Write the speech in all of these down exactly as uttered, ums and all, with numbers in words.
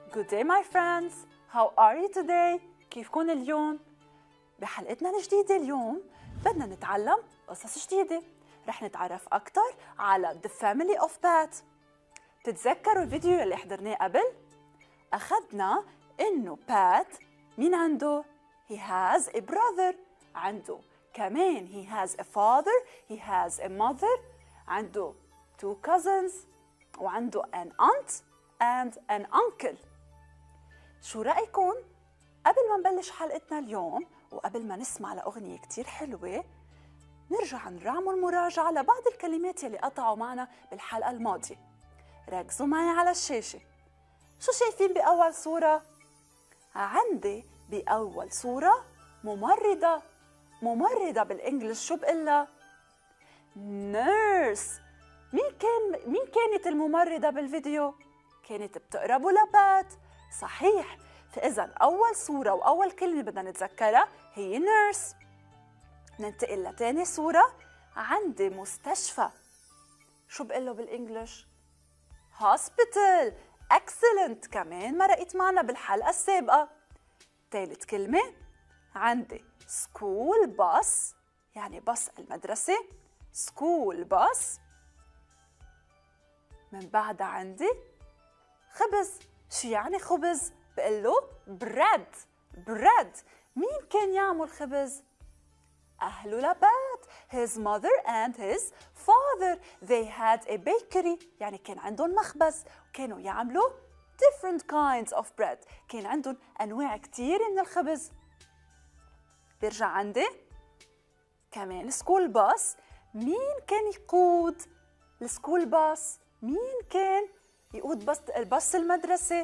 Good day my friends. How are you today? كيفكن اليوم؟ بحلقتنا الجديدة اليوم بدنا نتعلم قصص جديدة. رح نتعرف أكثر على The Family of Pat. تتذكروا الفيديو اللي حضرناه قبل؟ أخذنا إنه بات مين عنده؟ He has a brother. عنده كمان he has a father, he has a mother. عنده two cousins وعنده an aunt and an uncle. شو رأيكم؟ قبل ما نبلش حلقتنا اليوم وقبل ما نسمع لأغنية كتير حلوة نرجع نرعمل مراجعة لبعض الكلمات يلي قطعوا معنا بالحلقة الماضية. ركزوا معي على الشاشة. شو شايفين بأول صورة؟ عندي بأول صورة ممرضة. ممرضة بالإنجليش شو بقلها؟ nurse. مين كان مين كانت الممرضة بالفيديو؟ كانت بتقرب لبات. صحيح. فإذا أول صورة وأول كلمة بدنا نتذكرها هي nurse. ننتقل لتاني صورة. عندي مستشفى. شو بقله بالإنجليش؟ hospital. excellent. كمان مرقت معنا بالحلقة السابقة. ثالث كلمة عندي school bus يعني باص المدرسة. school bus. من بعدها عندي خبز. شو يعني خبز؟ بقله bread. bread. مين كان يعمل خبز؟ أهله لبات. his mother and his father. they had a bakery يعني كان عندهم مخبز وكانوا يعملوا different kinds of bread. كان عندهم أنواع كتير من الخبز. برجع عندي كمان سكول باص. مين كان يقود السكول باص؟ مين كان يقود باص الباص المدرسة؟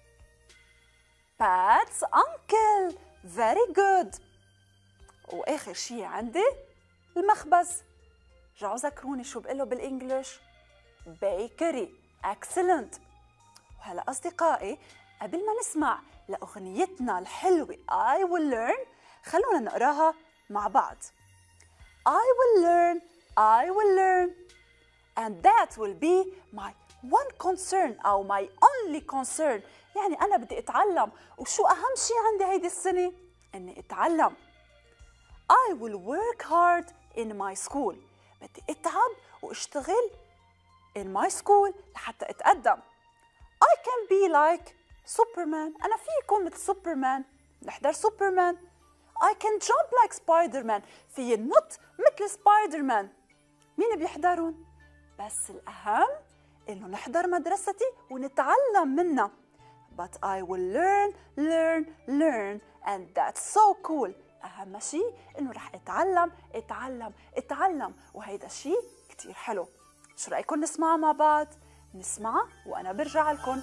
Pat's uncle. very good. وآخر شي عندي المخبز. رجعوا ذكروني شو بقله بالإنجليش؟ bakery. excellent. وهلا أصدقائي قبل ما نسمع لأغنيتنا الحلوة I will learn خلونا نقراها مع بعض. I will learn, I will learn and that will be my one concern أو my only concern. يعني أنا بدي أتعلم وشو أهم شي عندي هيدي السنة؟ إني أتعلم. I will work hard in my school. بدي أتعب وأشتغل in my school لحتى أتقدم. I can be like Superman. أنا في يكون مثل سوبرمان. نحضر سوبرمان. I can jump like Spider-Man. في النط مثل سبايدر مان. مين بيحضرون؟ بس الأهم إنه نحضر مدرستي ونتعلم منها. But I will learn, learn, learn and that's so cool. أهم شيء إنه رح أتعلم أتعلم أتعلم وهيدا الشيء كتير حلو. شو رأيكم نسمعها مع بعض؟ نسمعها وأنا برجع لكم.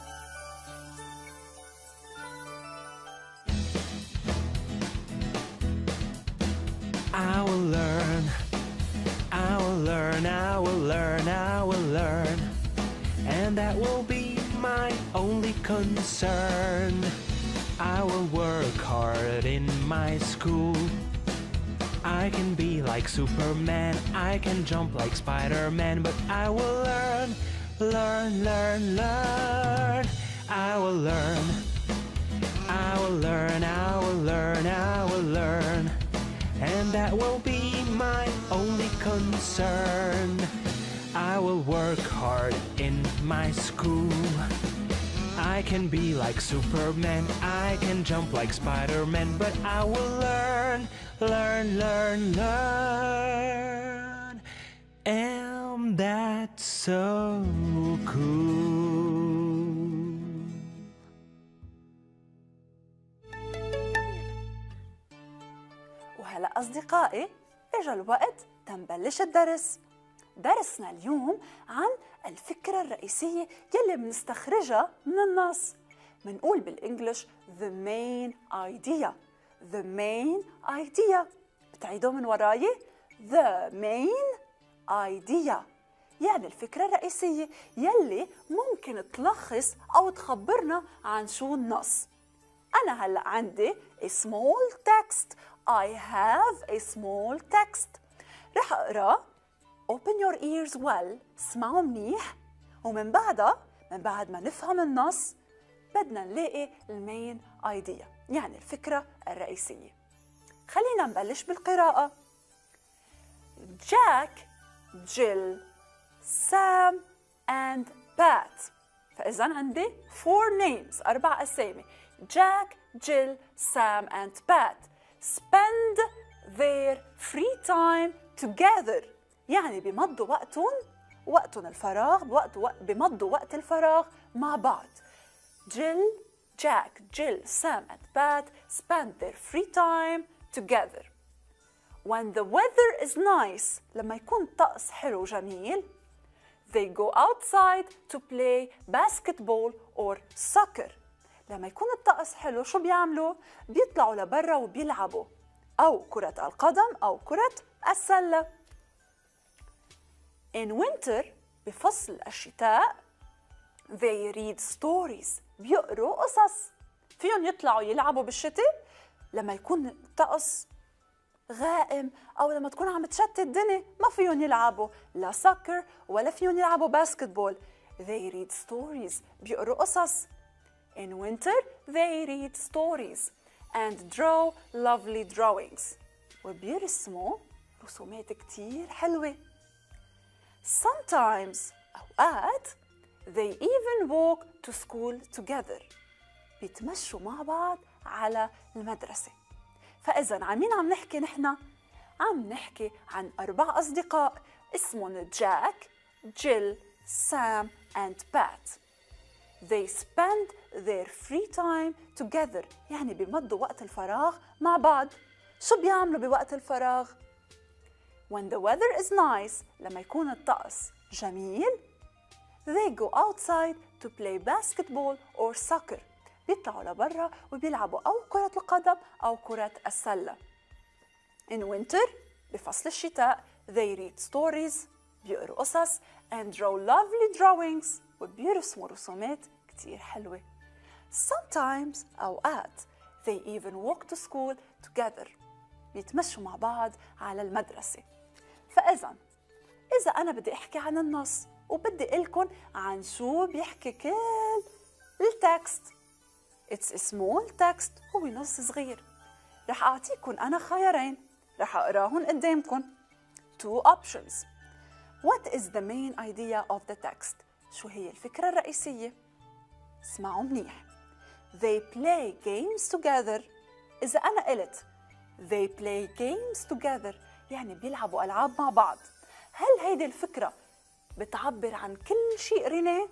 I will learn, I will learn, I will learn, I will learn, and that will be my only concern. I will work hard in my school. I can be like Superman, I can jump like Spider-Man, but I will learn, learn, learn, learn. I will learn, I will learn, I will learn, I will learn, and that will be my only concern. I will work hard in my school. I can be like Superman, I can jump like Spider-Man, but I will learn, learn, learn, learn. And that's so cool. وهلا أصدقائي إجا الوقت تنبلش الدرس. درسنا اليوم عن الفكرة الرئيسية يلي بنستخرجها من النص. بنقول بالإنجليش the main idea. the main idea. بتعيدوا من وراي؟ the main idea يعني الفكرة الرئيسية يلي ممكن تلخص أو تخبرنا عن شو النص. أنا هلأ عندي a small text. I have a small text. رح أقرأ. Open your ears well. اسمعوا منيح. ومن بعدها من بعد ما نفهم النص بدنا نلاقي المين ايديا، يعني الفكرة الرئيسية. خلينا نبلش بالقراءة. جاك، جيل، سام and بات. فإذا عندي four names، أربع أسامي. جاك، جيل، سام and بات spend their free time together، يعني بيمضوا وقتهم وقتهم الفراغ بوقت بيمضوا وقت الفراغ مع بعض. جيل، جاك، جيل، سام and بات spend their free time together. When the weather is nice، لما يكون الطقس حلو وجميل، they go outside to play basketball or soccer. لما يكون الطقس حلو شو بيعملوا؟ بيطلعوا لبرا وبيلعبوا أو كرة القدم أو كرة السلة. In winter، بفصل الشتاء، they read stories، بيقروا قصص. فيهم يطلعوا يلعبوا بالشتاء لما يكون الطقس غائم أو لما تكون عم تشتي الدنيا، ما فيهم يلعبوا لا سكر ولا فيهم يلعبوا باسكتبول. They read stories، بيقروا قصص. In winter they read stories and draw lovely drawings، وبيرسموا رسومات كتير حلوة. Sometimes، أوقات، they even walk to school together، بيتمشوا مع بعض على المدرسة. فإذا عن مين عم نحكي نحن؟ عم نحكي عن أربع أصدقاء اسمهم جاك، جيل، سام and بات. They spend their free time together، يعني بيمضوا وقت الفراغ مع بعض. شو بيعملوا بوقت الفراغ؟ When the weather is nice، لما يكون الطقس جميل، they go outside to play basketball or soccer، بيطلعوا لبرا وبيلعبوا أو كرة القدم أو كرة السلة. In winter، بفصل الشتاء، they read stories، بيقروا قصص and draw lovely drawings، وبيرسموا رسومات كتير حلوة. Sometimes، أوقات، they even walk to school together، بيتمشوا مع بعض على المدرسة. فإذا إذا أنا بدي أحكي عن النص وبدي أقلكن عن شو بيحكي كل التكست، It's a small text، هو نص صغير. رح أعطيكن أنا خيارين، رح أقراهن قدامكن. Two options. What is the main idea of the text؟ شو هي الفكرة الرئيسية؟ اسمعوا منيح. They play games together. إذا أنا قلت They play games together، يعني بيلعبوا ألعاب مع بعض، هل هيدي الفكرة بتعبر عن كل شيء قريناه؟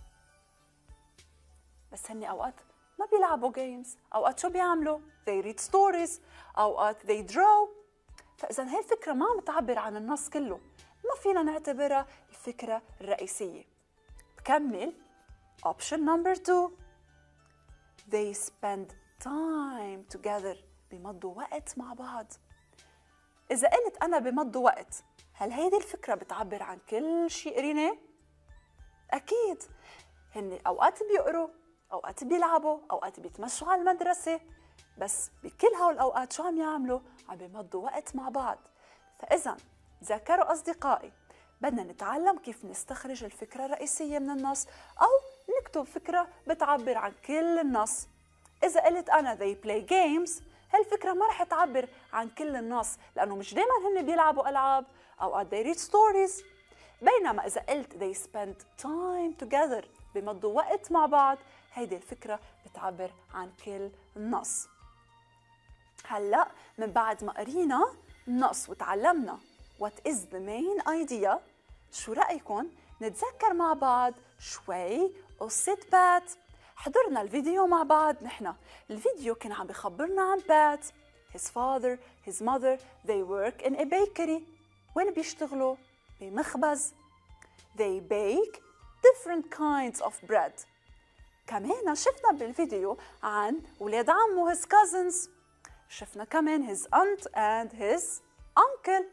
بس هني أوقات ما بيلعبوا جيمز، أوقات شو بيعملوا؟ they read stories، أوقات they draw. فإذا هاي الفكرة ما عم تعبر عن النص كله، ما فينا نعتبرها الفكرة الرئيسية. بكمل. option number two. they spend time together، بيمضوا وقت مع بعض. إذا قلت أنا بيمضوا وقت، هل هيدي الفكرة بتعبر عن كل شيء قريناه؟ أكيد. هن أوقات بيقروا، أوقات بيلعبوا، أوقات بيتمشوا على المدرسة، بس بكل هول الأوقات شو عم يعملوا؟ عم بيمضوا وقت مع بعض. فإذا ذكروا أصدقائي، بدنا نتعلم كيف نستخرج الفكرة الرئيسية من النص أو نكتب فكرة بتعبر عن كل النص. إذا قلت أنا they play games، هالفكرة ما رح تعبر عن كل النص، لأنه مش دايما هن بيلعبوا ألعاب، أوقات they read stories. بينما إذا قلت they spend time together، بيمضوا وقت مع بعض، هيدي الفكرة بتعبر عن كل النص. هلأ من بعد ما قرينا النص وتعلمنا what is the main idea، شو رأيكم نتذكر مع بعض شوي قصة بات؟ حضرنا الفيديو مع بعض نحن. الفيديو كان عم بخبرنا عن بات. his father, his mother, they work in a bakery. وين بيشتغلوا؟ بمخبز. they bake different kinds of bread. كمان شفنا بالفيديو عن ولاد عمه his cousins. شفنا كمان his aunt and his uncle.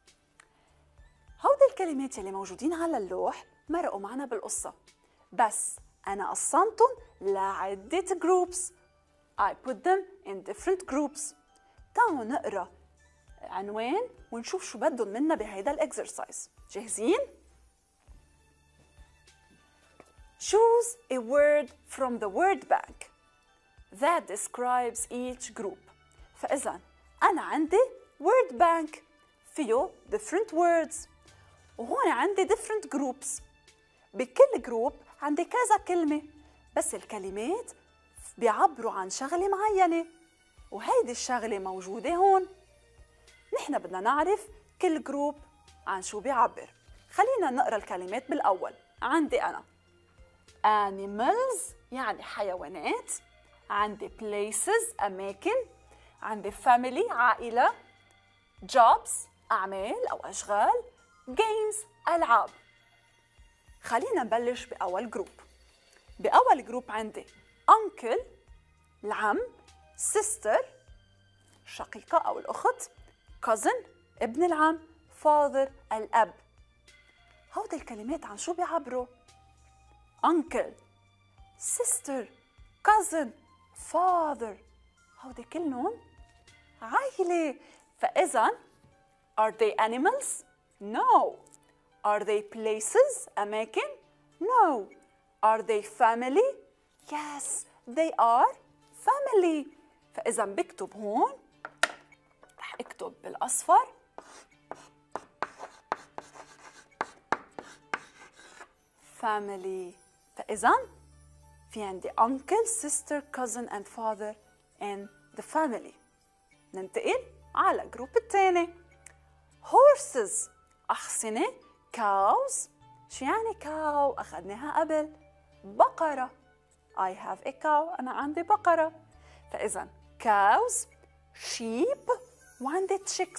هودي الكلمات اللي موجودين على اللوح مرقوا معنا بالقصة، بس أنا قسمتهم لعدة groups. I put them in different groups. تعالوا نقرأ عنوان ونشوف شو بدهم منا بهيدا الإكسرسايز. جاهزين؟ Choose a word from the word bank that describes each group. فإذا أنا عندي word bank فيه different words، وهون عندي different groups. بكل جروب عندي كذا كلمة، بس الكلمات بيعبروا عن شغلة معينة، وهيدي الشغلة موجودة هون. نحن بدنا نعرف كل جروب عن شو بيعبر. خلينا نقرأ الكلمات بالأول. عندي أنا animals يعني حيوانات، عندي places أماكن، عندي family عائلة، jobs أعمال أو أشغال، games ألعاب. خلينا نبلش بأول جروب. بأول جروب عندي uncle العم، sister الشقيقة أو الأخت، cousin ابن العم، father الأب. هودي الكلمات عن شو بيعبروا؟ uncle، sister، cousin، father، هودي كلهم عائلة. فإذا are they animals؟ No. Are they places؟ أماكن؟ No. Are they family؟ Yes, they are family. فإذا بكتب هون، رح اكتب بالأصفر family. فإذا في عندي uncle, sister, cousin and father in the family. ننتقل على الجروب الثاني. horses أحصنة، cows شو يعني cow؟ أخذناها قبل. بقرة I have a cow، أنا عندي بقرة. فإذا cows، sheep وعندي chicks.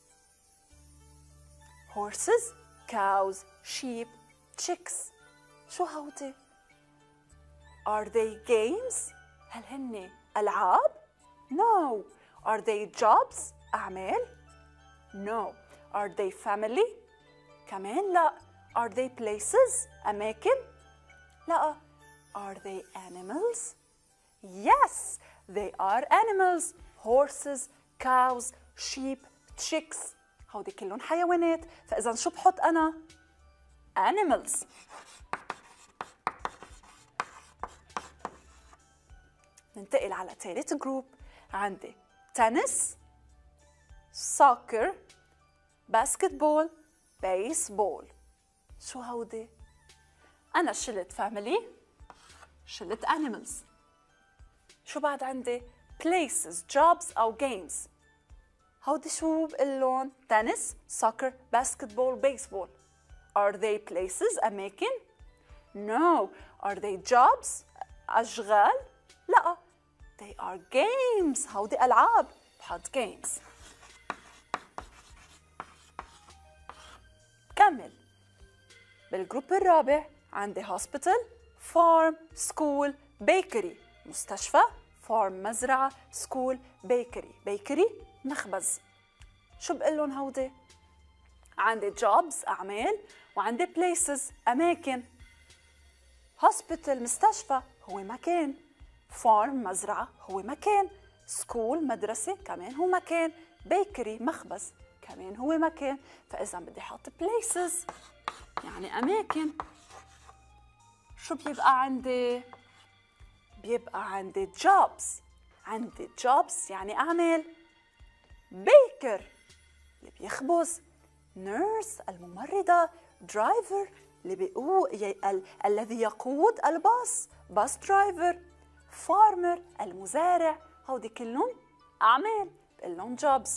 horses، cows، sheep، chicks. شو هودي؟ Are they games؟ هل هن ألعاب؟ No. Are they jobs؟ أعمال؟ No. Are they family؟ كمان لا. Are they places؟ أماكن؟ لا. Are they animals؟ Yes, they are animals. Horses, cows, sheep, chicks. هودي كلهم حيوانات. فإذا شو بحط أنا؟ animals. ننتقل على ثالث جروب. عندي تنس، soccer، basketball، baseball. شو هودي؟ أنا شلت family، شلت animals. شو بعد عندي؟ places، jobs أو games. هودي شو بقلن؟ تنس، soccer، basketball، baseball. Are they places؟ أماكن؟ No. Are they jobs؟ أشغال؟ لا. They are games. هودي ألعاب. بحط games. كمل. بالجروب الرابع عندي hospital، farm، school، bakery. مستشفى، farm مزرعة، school، bakery. bakery مخبز. شو بقلن هودي؟ عندي jobs أعمال، وعندي places أماكن. hospital مستشفى هو مكان، farm مزرعة هو مكان، school مدرسة كمان هو مكان، bakery مخبز كمان هو مكان. فإذا بدي أحط places يعني أماكن. شو بيبقى عندي؟ بيبقى عندي jobs. عندي jobs يعني أعمال. baker اللي بيخبز، nurse الممرضة، driver اللي بيقود ال... الذي يقود الباص، باص driver، farmer المزارع. هودي كلهم أعمال بقول لهم jobs.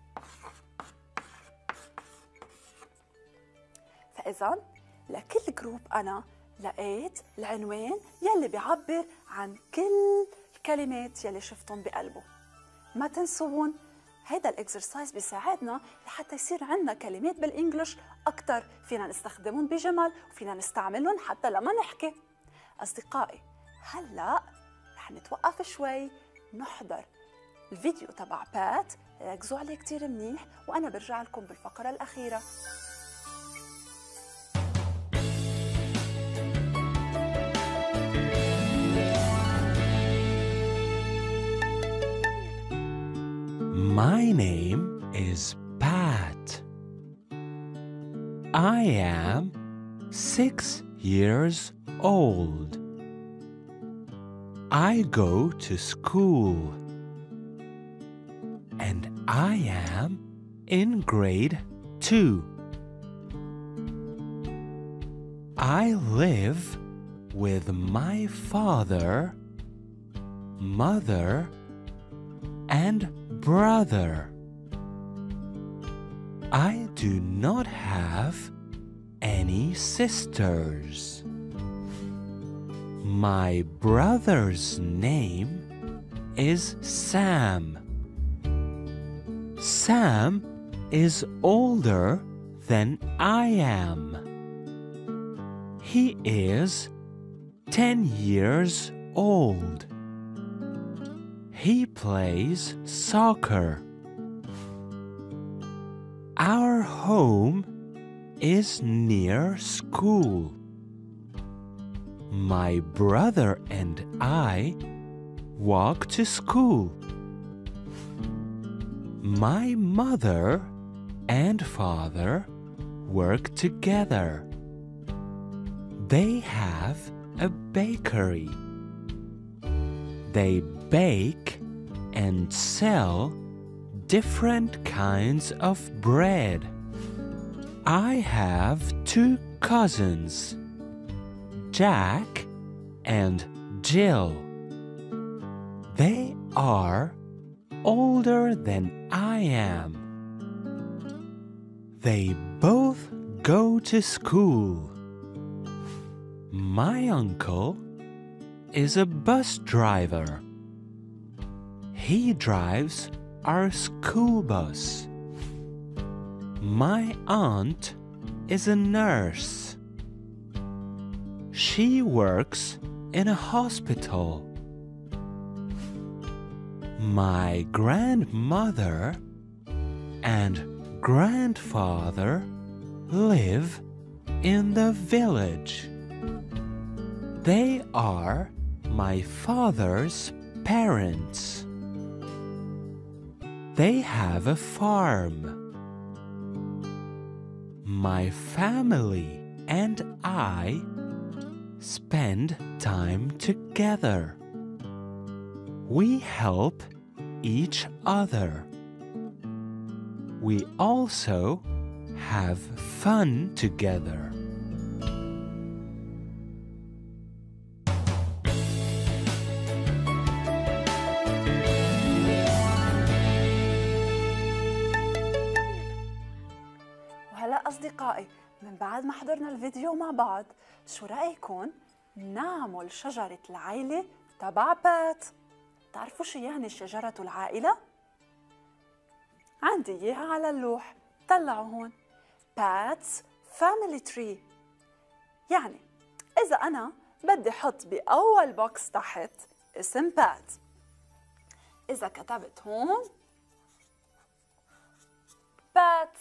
فإذا لكل جروب أنا لقيت العنوان يلي بيعبر عن كل الكلمات يلي شفتهم بقلبه. ما تنسون هيدا الاكسرسايز بيساعدنا لحتى يصير عندنا كلمات بالانجلش أكتر، فينا نستخدمهم بجمل وفينا نستعملهم حتى لما نحكي. أصدقائي هلأ رح نتوقف شوي نحضر الفيديو تبع بات، ركزوا عليه كتير منيح، وأنا برجع لكم بالفقرة الأخيرة. My name is Pat. I am six years old. I go to school. And I am in grade two. I live with my father, mother, and brother. I do not have any sisters. My brother's name is Sam. Sam is older than I am. He is ten years old. He plays soccer. Our home is near school. My brother and I walk to school. My mother and father work together. They have a bakery. They bake and sell different kinds of bread. I have two cousins, Jack and Jill. They are older than I am. They both go to school. My uncle is a bus driver. He drives our school bus. My aunt is a nurse. She works in a hospital. My grandmother and grandfather live in the village. They are my father's parents. They have a farm. My family and I spend time together. We help each other. We also have fun together. وهلا أصدقائي، من بعد ما حضرنا الفيديو مع بعض، شو رأيكم نعمل شجرة العائلة تبع بات؟ تعرفوا شو يعني شجرة العائلة؟ عندي إياها على اللوح، طلعوا هون بات's family tree. يعني إذا أنا بدي أحط بأول بوكس تحت اسم بات، إذا كتبت هون بات،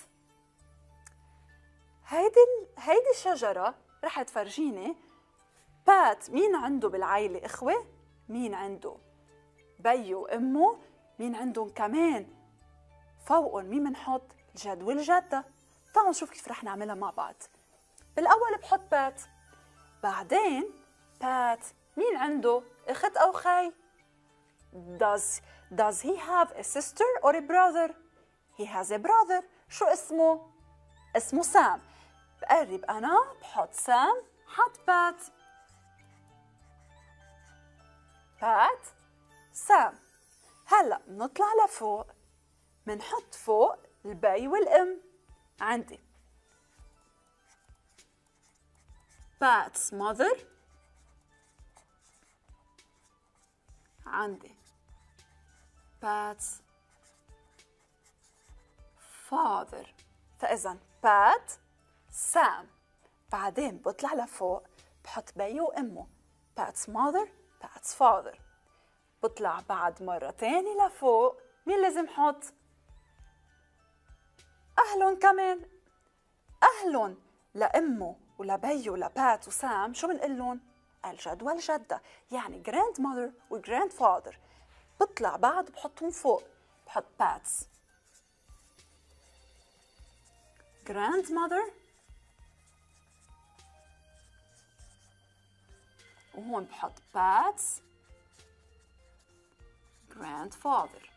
هيدي هيدي الشجرة رح تفرجيني بات مين عنده بالعائلة إخوة، مين عنده بي وأمه، مين عندهم كمان فوقهم مين بنحط الجد والجدة. تعالوا نشوف كيف رح نعملها مع بعض. بالأول بحط بات، بعدين بات مين عنده أخت أو خي؟ Does, does he have a sister or a brother? He has a brother. شو اسمه؟ اسمه سام. بقرب أنا بحط سام، حط بات. بات سام. هلأ بنطلع لفوق، منحط فوق البي والأم. عندي Pat's mother، عندي Pat's father. فإذا بات سام، بعدين بطلع لفوق بحط بي وأمه Pat's mother Pat's father. بطلع بعد مرة تاني لفوق، مين لازم حط؟ أهلن كمان. أهلن لأمه ولبي ولبات وسام شو بنقلن؟ الجد والجدة، يعني grandmother و grandfather. بطلع بعد بحطهم فوق، بحط Pat's grandmother وهون بحط Pat's grandfather.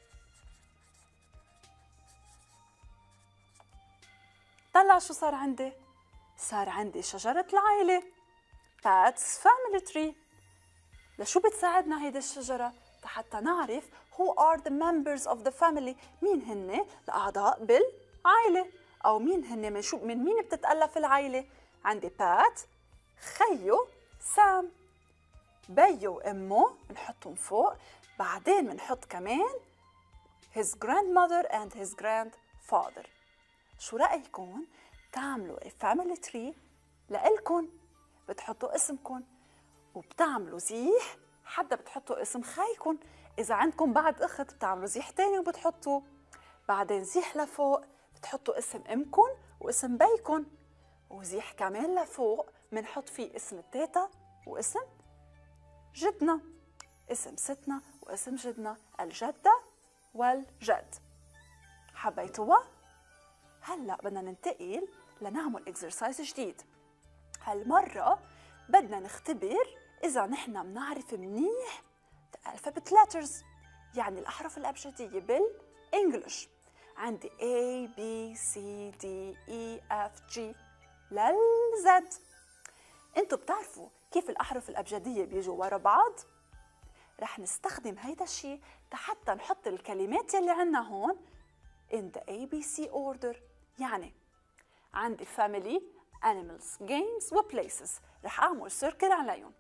طلع شو صار عندي؟ صار عندي شجرة العائلة Pat's family tree. لشو بتساعدنا هيدي الشجرة؟ حتى نعرف who are the members of the family، مين هن الأعضاء بالعائلة، أو مين هن من شو من مين بتتألف العائلة. عندي بات، خيو سام، بيو وأمه بنحطهم فوق، بعدين بنحط كمان his grandmother and his grandfather. شو رأيكم تعملوا a family tree لإلكن؟ بتحطوا اسمكن وبتعملوا زيح، حدا بتحطوا اسم خيكن، إذا عندكم بعد أخت بتعملوا زيح تاني وبتحطوا، بعدين زيح لفوق بتحطوا اسم أمكن واسم بيكن، وزيح كمان لفوق بنحط فيه اسم التيتا واسم جدنا، اسم ستنا واسم جدنا، الجدة والجد. حبيتوها؟ هلأ بدنا ننتقل لنعمل إكسرسايز جديد. هالمرة بدنا نختبر إذا نحن بنعرف منيح الألفابت letters، يعني الأحرف الأبجدية بالإنجليش. عندي A B C D E F G لل Z. انتوا بتعرفوا كيف الأحرف الأبجدية بيجوا ورا بعض؟ رح نستخدم هيدا الشيء حتى نحط الكلمات يلي عنا هون in the A B C order. يعني عندي family animals games و places، رح أعمل سيركل عليهم.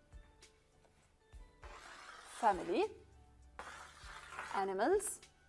family animals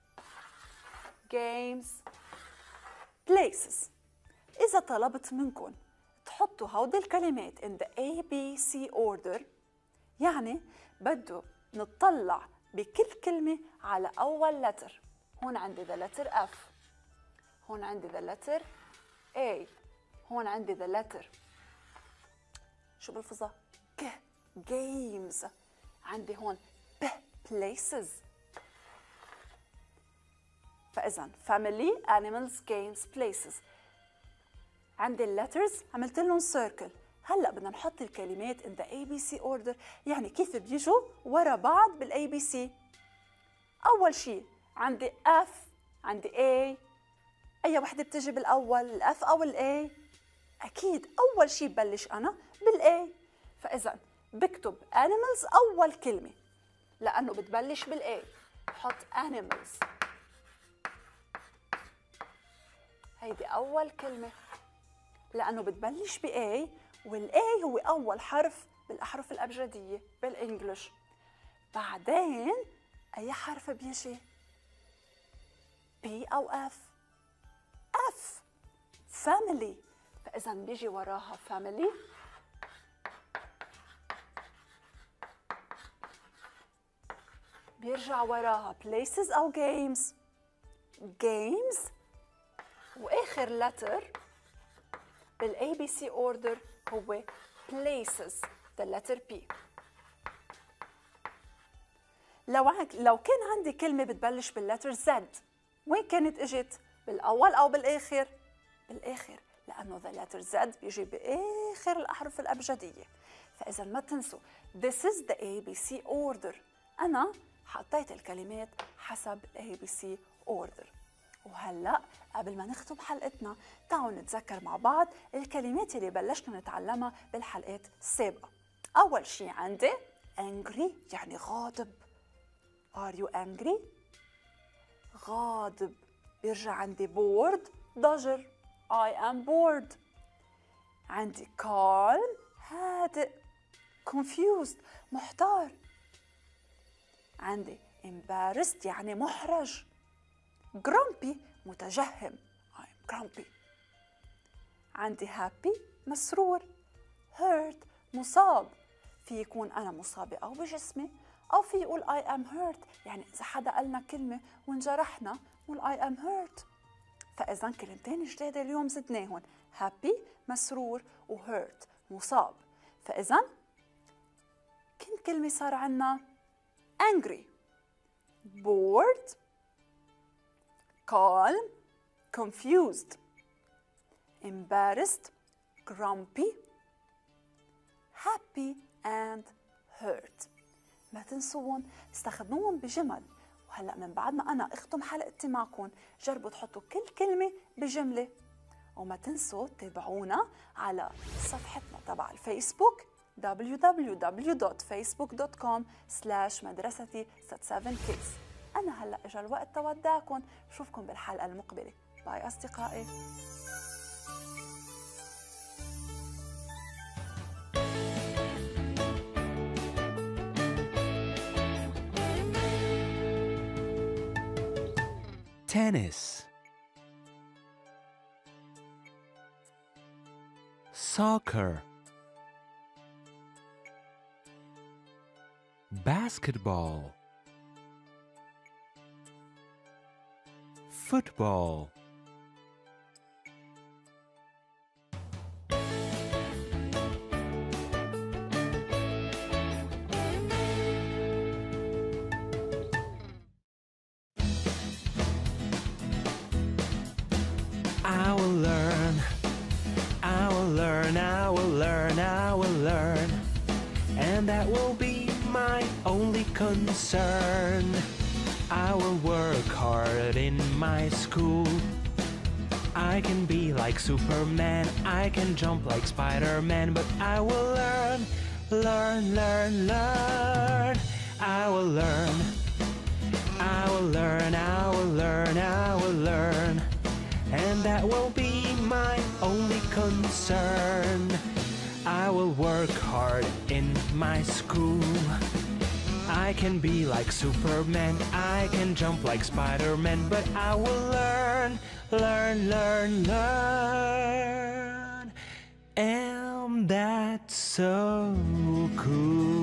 games places. إذا طلبت منكم تحطوا هودي الكلمات in the A B C order، يعني بده نطلع بكل كلمة على أول letter. هون عندي the letter F، هون عندي the letter A، هون عندي the letter شو بلفظها؟ ك games، عندي هون ب places. فإذا family animals games places. عندي اللترز عملت لهم سيركل. هلا بدنا نحط الكلمات in the A B C order، يعني كيف بيجوا ورا بعض بالأي بي سي. أول شيء عندي F، عندي A، أي وحدة بتجي بالأول، الأف أو الأي؟ أكيد أول شيء ببلش أنا بالأي، فإذا بكتب animals أول كلمة لأنه بتبلش بالأي، بحط animals، هيدي أول كلمة لأنه بتبلش بA، والA هو أول حرف بالأحرف الأبجدية بالإنجليش. بعدين أي حرف بيجي؟ B أو F؟ F family، فإذا بيجي وراها family، بيرجع وراها places أو games، games، وآخر letter بالأي بي سي order هو places the letter P. لو لو كان عندي كلمة بتبلش بالletter Z، وين كانت اجت؟ بالأول أو بالآخر؟ بالآخر، لأنه the letter Z بيجي بآخر الأحرف الأبجدية. فإذا ما تنسوا this is the A B C order. أنا حطيت الكلمات حسب A B C order. وهلأ قبل ما نختم حلقتنا تعالوا نتذكر مع بعض الكلمات اللي بلشنا نتعلمها بالحلقات السابقة. أول شيء عندي angry يعني غاضب. Are you angry؟ غاضب. بيرجع عندي bored ضجر. I am bored. عندي calm هادئ. confused محتار. عندي embarrassed يعني محرج. grumpy متجهم. I'm grumpy. عندي happy مسرور. hurt مصاب. في يكون أنا مصابة أو بجسمي، أو في يقول I am hurt، يعني إذا حدا قالنا كلمة وانجرحنا نقول I am hurt. فإذا كلمتين جديدة اليوم زدناهم happy مسرور و hurt مصاب. فإذا كم كلمة صار عنا؟ angry، bored، calm، confused، embarrassed، grumpy، happy and ما تنسوهم، استخدموهم بجمل. وهلأ من بعد ما أنا أختم حلقتي معكم جربوا تحطوا كل كلمة بجملة. وما تنسوا تابعونا على صفحتنا تبع الفيسبوك دبليو دبليو دبليو دوت فيسبوك دوت كوم سلاش مدرستي ست سفن كيدز. أنا هلأ إجا الوقت تودعكم، بشوفكم بالحلقة المقبلة. باي أصدقائي. Tennis, soccer, basketball, football, I will learn, I will learn, I will learn, I will learn, and that will be my only concern. I will work hard in my school. I can be like Superman, I can jump like Spider-Man, but I will learn, learn, learn, learn. I will learn, I will learn, I will learn, I will learn, and that will be my only concern. I will work hard in my school. I can be like Superman, I can jump like Spider-Man, but I will learn, learn, learn, learn. And that's so cool.